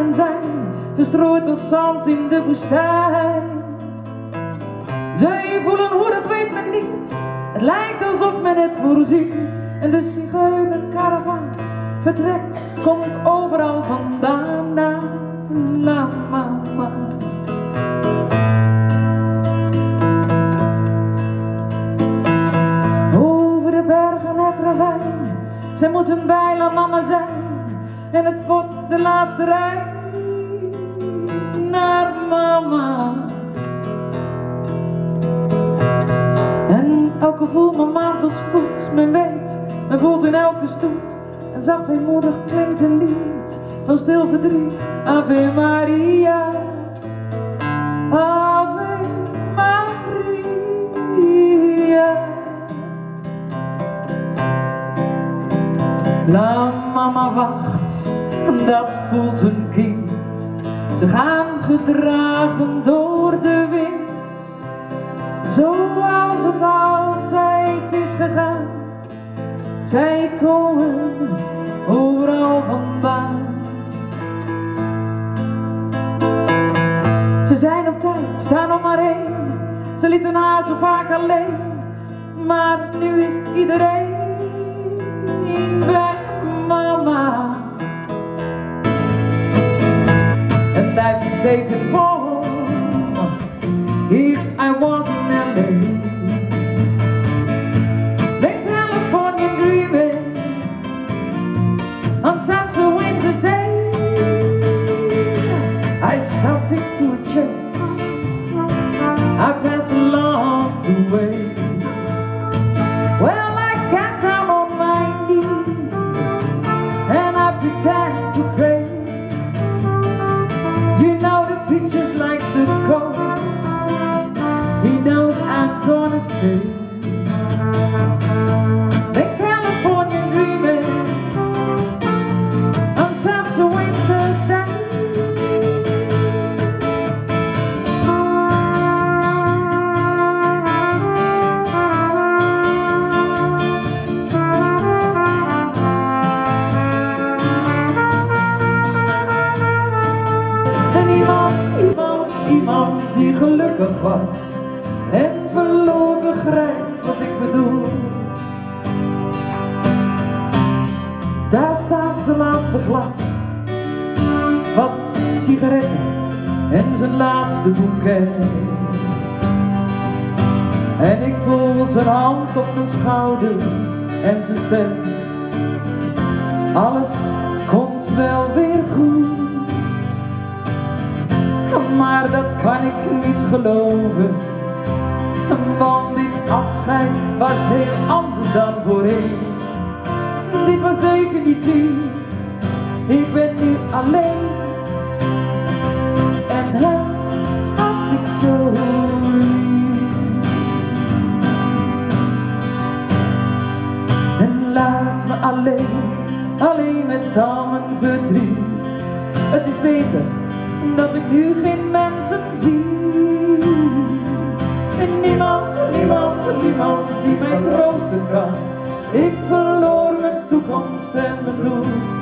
dagen zijn verstrooid als zand in de woestijn. Zij voelen hoe, dat weet men niet. Het lijkt alsof men het voorziet. En de zigeunerkaravaan vertrekt, komt overal vandaan. Na mama. Over de bergen het ravijn, zij moeten bij la mama zijn. En het wordt de laatste rij naar mama. En elke voel mama tot spoed, men weet, men voelt in elke stoet. En zacht weemoedig klinkt een lied van stil verdriet. Ave Maria, Ave Maria. La mama wacht, dat voelt een kind. Ze gaan gedragen door de wind, zoals het altijd is gegaan. Zij komen overal vandaan. Ze zijn op tijd, staan nog maar één. Ze lieten haar zo vaak alleen, maar nu is iedereen bij mama. And I'd be safe at home if I was in LA. The Californian dreaming on such a winter day. I stopped into a church, I passed along the way. Well, I got down on my knees and I pretend to pray. You know the preacher's like the chorus, he knows I'm gonna stay. The Californian dreaming on such a winter's day. Iemand die gelukkig was en verloor, begrijpt wat ik bedoel. Daar staat zijn laatste glas, wat sigaretten en zijn laatste boeket. En ik voel zijn hand op mijn schouder en zijn stem. Alles komt wel weer goed. Maar dat kan ik niet geloven, want dit afscheid was heel anders dan voorheen. Dit was definitief, ik ben nu alleen. En hem had ik zo lief. En laat me alleen met al mijn verdriet. Het is beter dat ik nu geen mensen zie. En niemand die mij troosten kan. Ik verloor mijn toekomst en mijn bloed.